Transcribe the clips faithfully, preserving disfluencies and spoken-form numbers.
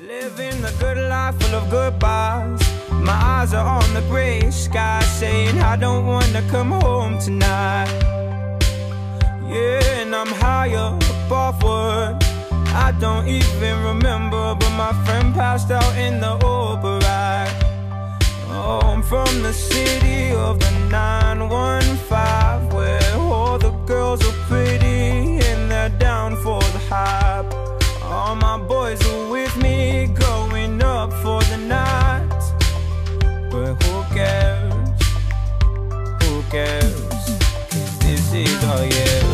Living the good life full of goodbyes. My eyes are on the gray sky, saying I don't wanna come home tonight. Yeah, and I'm higher up offward. I don't even remember, but my friend passed out in the Uber ride. Oh, I'm from the city of the nine one five, where all the girls are pretty and they're down for the hype. All my boys are with me, going up for the night. But who cares? Who cares? 'Cause this is our year.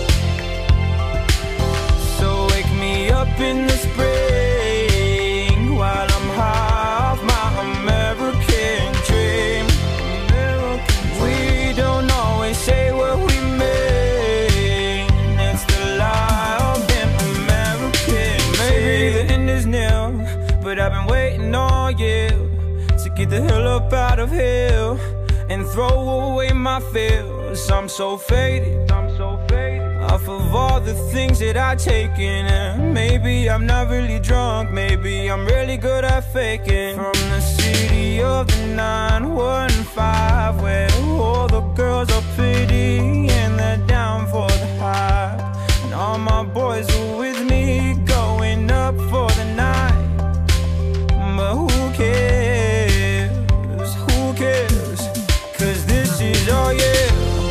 So wake me up in the spring while I'm high off my American dream. We don't always say what we mean. It's the lie of being American. Maybe the end is near, but I've been waiting all year to get the hell up out of here and throw away my fears. I'm so faded, I'm so faded off of all the things that I've taken. And maybe I'm not really drunk, maybe I'm really good at faking. From the city of the nine one five, where all the girls are pretty and they're down for the hype. And all my boys are with me, going up for the night. But who cares? Who cares? 'Cause this is all year.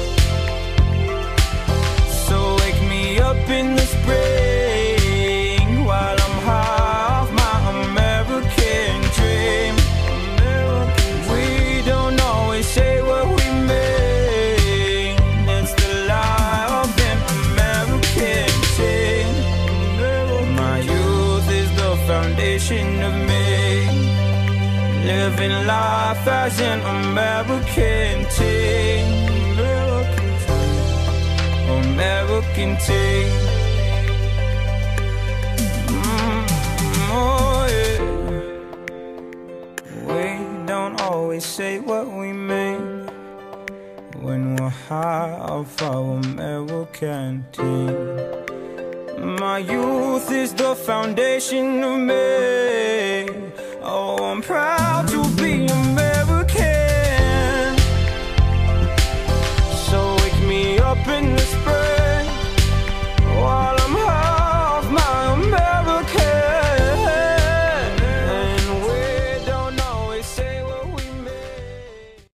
So wake me up in the spring while I'm high off my American dream. We don't always say what we mean. It's the lie of an American teen. My youth is the foundation of me, living life as an American teen. American teen. Mm, oh yeah. We don't always say what we mean when we're high off our American teen. My youth is the foundation of me. Oh, I'm proud to be American.